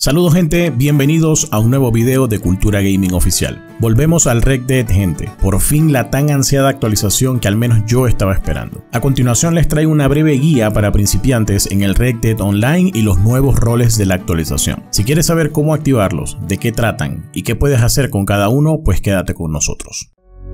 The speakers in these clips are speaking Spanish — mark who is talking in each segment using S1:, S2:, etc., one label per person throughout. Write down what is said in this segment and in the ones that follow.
S1: Saludos gente, bienvenidos a un nuevo video de Cultura Gaming Oficial. Volvemos al Red Dead gente, por fin la tan ansiada actualización que al menos yo estaba esperando. A continuación les traigo una breve guía para principiantes en el Red Dead Online y los nuevos roles de la actualización. Si quieres saber cómo activarlos, de qué tratan y qué puedes hacer con cada uno, pues quédate con nosotros.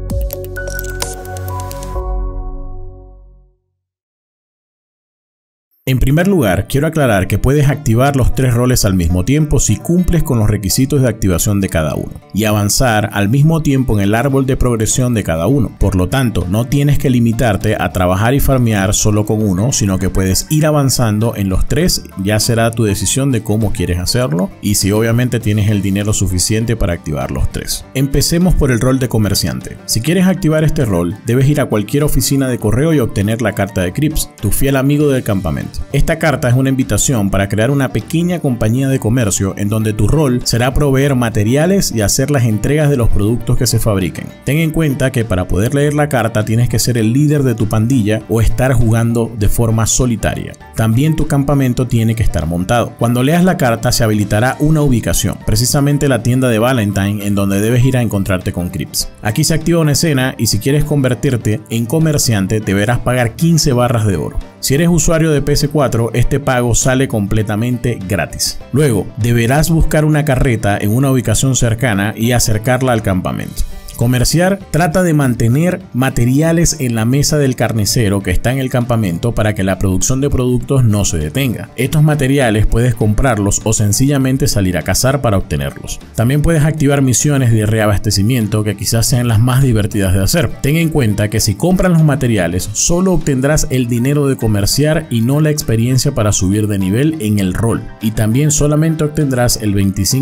S1: En primer lugar, quiero aclarar que puedes activar los tres roles al mismo tiempo si cumples con los requisitos de activación de cada uno, y avanzar al mismo tiempo en el árbol de progresión de cada uno. Por lo tanto, no tienes que limitarte a trabajar y farmear solo con uno, sino que puedes ir avanzando en los tres. Ya será tu decisión de cómo quieres hacerlo y si obviamente tienes el dinero suficiente para activar los tres. Empecemos por el rol de comerciante. Si quieres activar este rol, debes ir a cualquier oficina de correo y obtener la carta de Crips, tu fiel amigo del campamento. Esta carta es una invitación para crear una pequeña compañía de comercio en donde tu rol será proveer materiales y hacer las entregas de los productos que se fabriquen. Ten en cuenta que para poder leer la carta tienes que ser el líder de tu pandilla o estar jugando de forma solitaria. También tu campamento tiene que estar montado. Cuando leas la carta se habilitará una ubicación, precisamente la tienda de Valentine, en donde debes ir a encontrarte con Crips. Aquí se activa una escena y si quieres convertirte en comerciante deberás pagar 15 barras de oro. Si eres usuario de PS4, este pago sale completamente gratis. Luego, deberás buscar una carreta en una ubicación cercana y acercarla al campamento. Comerciar trata de mantener materiales en la mesa del carnicero que está en el campamento para que la producción de productos no se detenga. Estos materiales puedes comprarlos o sencillamente salir a cazar para obtenerlos. También puedes activar misiones de reabastecimiento que quizás sean las más divertidas de hacer. Ten en cuenta que si compras los materiales solo obtendrás el dinero de comerciar y no la experiencia para subir de nivel en el rol. Y también solamente obtendrás el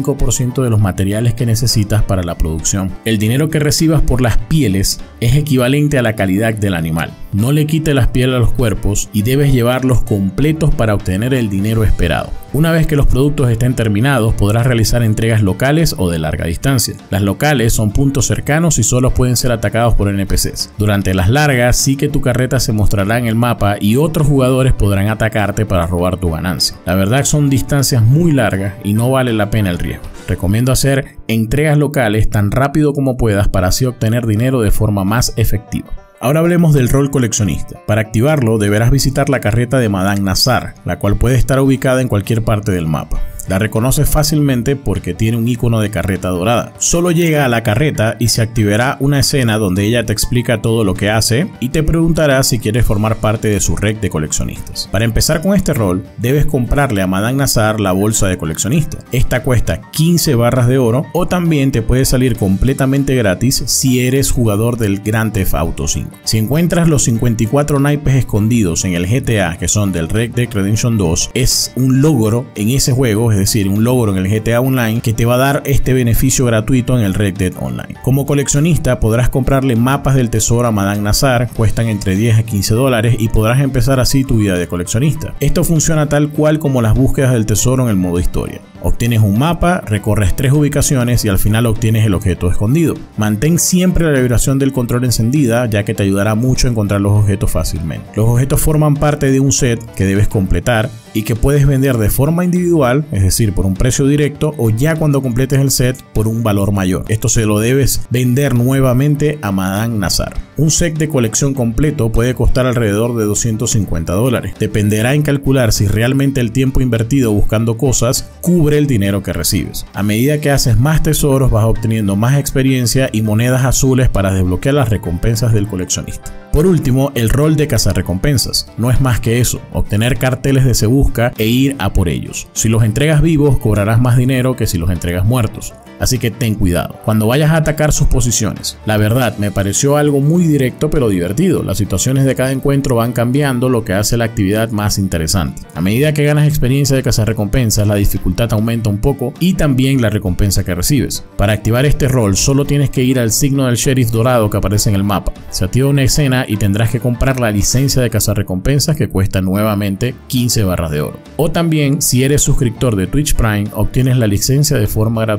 S1: 25% de los materiales que necesitas para la producción. El dinero que recibas por las pieles es equivalente a la calidad del animal. No le quite las pieles a los cuerpos y debes llevarlos completos para obtener el dinero esperado. Una vez que los productos estén terminados, podrás realizar entregas locales o de larga distancia. Las locales son puntos cercanos y solo pueden ser atacados por NPCs. Durante las largas sí que tu carreta se mostrará en el mapa y otros jugadores podrán atacarte para robar tu ganancia. La verdad son distancias muy largas y no vale la pena el riesgo. Recomiendo hacer entregas locales tan rápido como puedas para así obtener dinero de forma más efectiva. Ahora hablemos del rol coleccionista. Para activarlo deberás visitar la carreta de Madame Nazar, la cual puede estar ubicada en cualquier parte del mapa. La reconoces fácilmente porque tiene un icono de carreta dorada. Solo llega a la carreta y se activará una escena donde ella te explica todo lo que hace y te preguntará si quieres formar parte de su red de coleccionistas. Para empezar con este rol, debes comprarle a Madame Nazar la bolsa de coleccionista. Esta cuesta 15 barras de oro o también te puede salir completamente gratis si eres jugador del Grand Theft Auto 5. Si encuentras los 54 naipes escondidos en el GTA que son del Red Dead Redemption 2, es un logro en ese juego, es decir, un logro en el GTA Online que te va a dar este beneficio gratuito en el Red Dead Online. Como coleccionista podrás comprarle mapas del tesoro a Madame Nazar, cuestan entre 10 a 15 dólares y podrás empezar así tu vida de coleccionista. Esto funciona tal cual como las búsquedas del tesoro en el modo historia. Obtienes un mapa, recorres 3 ubicaciones y al final obtienes el objeto escondido. Mantén siempre la vibración del control encendida ya que te ayudará mucho a encontrar los objetos fácilmente. Los objetos forman parte de un set que debes completar y que puedes vender de forma individual, es decir, por un precio directo o ya cuando completes el set por un valor mayor. Esto se lo debes vender nuevamente a Madame Nazar. Un set de colección completo puede costar alrededor de 250 dólares. Dependerá en calcular si realmente el tiempo invertido buscando cosas cubre el dinero que recibes. A medida que haces más tesoros vas obteniendo más experiencia y monedas azules para desbloquear las recompensas del coleccionista. Por último, el rol de cazarrecompensas. No es más que eso, obtener carteles de se busca e ir a por ellos. Si los entregas vivos cobrarás más dinero que si los entregas muertos. Así que ten cuidado cuando vayas a atacar sus posiciones. La verdad me pareció algo muy directo pero divertido. Las situaciones de cada encuentro van cambiando, lo que hace la actividad más interesante. A medida que ganas experiencia de cazarrecompensas, la dificultad aumenta un poco y también la recompensa que recibes. Para activar este rol solo tienes que ir al signo del sheriff dorado que aparece en el mapa. Se activa una escena y tendrás que comprar la licencia de cazarrecompensas que cuesta nuevamente 15 barras de oro. O también si eres suscriptor de Twitch Prime obtienes la licencia de forma gratuita.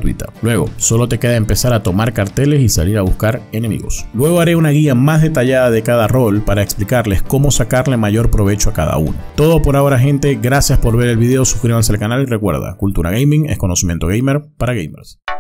S1: Luego, solo te queda empezar a tomar carteles y salir a buscar enemigos. Luego haré una guía más detallada de cada rol para explicarles cómo sacarle mayor provecho a cada uno. Todo por ahora, gente, gracias por ver el video, suscríbanse al canal y recuerda, Cultura Gaming es conocimiento gamer para gamers.